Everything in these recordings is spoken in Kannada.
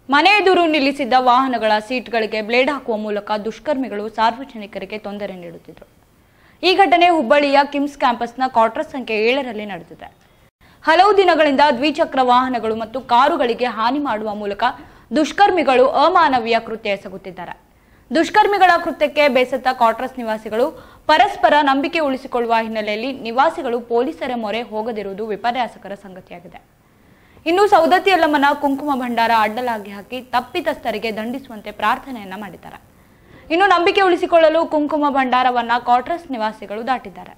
ಮನೆ ಎದುರು ನಿಲ್ಲಿಸಿದ್ದ ವಾಹನಗಳ ಸೀಟ್ಗಳಿಗೆ ಬ್ಲೇಡ್ ಹಾಕುವ ಮೂಲಕ ದುಷ್ಕರ್ಮಿಗಳು ಸಾರ್ವಜನಿಕರಿಗೆ ತೊಂದರೆ ನೀಡುತ್ತಿದ್ದರು. ಈ ಘಟನೆ ಹುಬ್ಬಳ್ಳಿಯ ಕಿಮ್ಸ್ ಕ್ಯಾಂಪಸ್ನ ಕ್ವಾರ್ಟರ್ ಸಂಖ್ಯೆ 7ರಲ್ಲಿ ನಡೆದಿದೆ. ಹಲವು ದಿನಗಳಿಂದ ದ್ವಿಚಕ್ರ ವಾಹನಗಳು ಮತ್ತು ಕಾರುಗಳಿಗೆ ಹಾನಿ ಮಾಡುವ ಮೂಲಕ ದುಷ್ಕರ್ಮಿಗಳು ಅಮಾನವೀಯ ಕೃತ್ಯ ಎಸಗುತ್ತಿದ್ದಾರೆ. ದುಷ್ಕರ್ಮಿಗಳ ಕೃತ್ಯಕ್ಕೆ ಬೇಸತ್ತ ಕ್ವಾರ್ಟರ್ಸ್ ನಿವಾಸಿಗಳು ಪರಸ್ಪರ ನಂಬಿಕೆ ಉಳಿಸಿಕೊಳ್ಳುವ ಹಿನ್ನೆಲೆಯಲ್ಲಿ ನಿವಾಸಿಗಳು ಪೊಲೀಸರ ಮೊರೆ ಹೋಗದಿರುವುದು ವಿಪರ್ಯಾಸಕರ ಸಂಗತಿಯಾಗಿದೆ. ಇನ್ನು ಸೌದತ್ತಿ ಯಲ್ಲಮ್ಮನ ಕುಂಕುಮ ಭಂಡಾರ ಅಡ್ಡಲಾಗಿ ಹಾಕಿ ತಪ್ಪಿತಸ್ಥರಿಗೆ ದಂಡಿಸುವಂತೆ ಪ್ರಾರ್ಥನೆಯನ್ನ ಮಾಡಿದ್ದಾರೆ. ಇನ್ನು ನಂಬಿಕೆ ಉಳಿಸಿಕೊಳ್ಳಲು ಕುಂಕುಮ ಭಂಡಾರವನ್ನ ಕ್ವಾರ್ಟರ್ಸ್ ನಿವಾಸಿಗಳು ದಾಟಿದ್ದಾರೆ.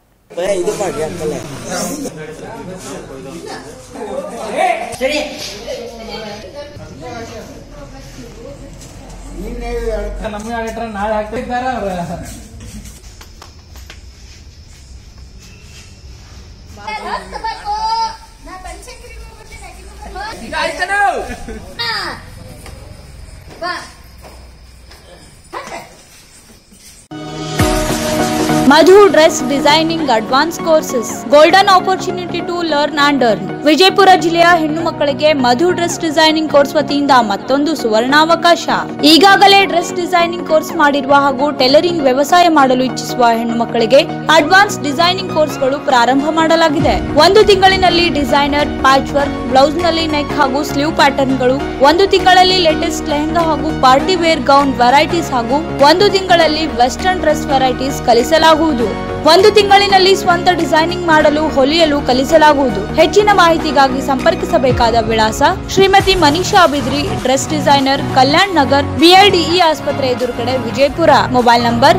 Madhu Dress Designing Advanced Courses. Golden opportunity to learn and earn. Vijayapura ಜಿಲ್ಲೆಯ ಹೆಣ್ಣು ಮಕ್ಕಳಿಗೆ ಮಧು ಡ್ರೆಸ್ ಡಿಸೈನಿಂಗ್ ಕೋರ್ಸ್ ವತಿಯಿಂದ ಮತ್ತೊಂದು ಸುವರ್ಣಾವಕಾಶ. ಈಗಾಗಲೇ ಡ್ರೆಸ್ ಡಿಸೈನಿಂಗ್ ಕೋರ್ಸ್ ಮಾಡಿರುವ ಹಾಗೂ ಟೈಲರಿಂಗ್ ವ್ಯವಸಾಯ ಮಾಡಲು ಇಚ್ಛಿಸುವ ಹೆಣ್ಣು ಮಕ್ಕಳಿಗೆ ಅಡ್ವಾನ್ಸ್ ಡಿಸೈನಿಂಗ್ ಕೋರ್ಸ್ಗಳು ಪ್ರಾರಂಭ ಮಾಡಲಾಗಿದೆ. 1 ತಿಂಗಳಿನಲ್ಲಿ ಡಿಸೈನರ್, ಪ್ಯಾಚ್ ವರ್ಕ್, ಬ್ಲೌಸ್ ನಲ್ಲಿ ನೆಕ್ ಹಾಗೂ ಸ್ಲೀವ್ ಪ್ಯಾಟರ್ನ್ಗಳು, 1 ತಿಂಗಳಲ್ಲಿ ಲೇಟೆಸ್ಟ್ ಲೆಹಂಗಾ ಹಾಗೂ ಪಾರ್ಟಿ ವೇರ್ ಗೌನ್ ವೆರೈಟೀಸ್ ಹಾಗೂ 1 ತಿಂಗಳಲ್ಲಿ ವೆಸ್ಟರ್ನ್ ಡ್ರೆಸ್ ವೆರೈಟೀಸ್ ಕಲಿಸಲಾಗುವುದು. 1 ತಿಂಗಳಿನಲ್ಲಿ ಸ್ವಂತ ಡಿಸೈನಿಂಗ್ ಮಾಡಲು ಹೊಲಿಯಲು ಕಲಿಸಲಾಗುವುದು. ಹೆಚ್ಚಿನ ಮಾಹಿತಿಗಾಗಿ ಸಂಪರ್ಕಿಸಬೇಕಾದ ವಿಳಾಸ Shrimati Manisha Bidri, dress designer, Kalyan Nagar, BIDE ಆಸ್ಪತ್ರೆ ಎದುರುಗಡೆ, ವಿಜಯಪುರ. ಮೊಬೈಲ್ ನಂಬರ್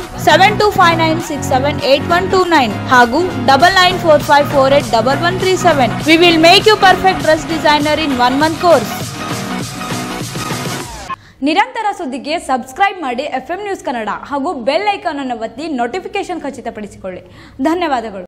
7259678129 ಹಾಗೂ 9945481137. We will make you perfect dress designer in 1 month course. ನಿರಂತರ ಸುದ್ದಿಗೆ ಸಬ್ಸ್ಕ್ರೈಬ್ ಮಾಡಿ FM ನ್ಯೂಸ್ ಕನ್ನಡ ಹಾಗೂ ಬೆಲ್ ಐಕಾನ್ ಅನ್ನು ಒತ್ತಿ ನೋಟಿಫಿಕೇಶನ್ ಖಚಿತಪಡಿಸಿಕೊಳ್ಳಿ. ಧನ್ಯವಾದಗಳು.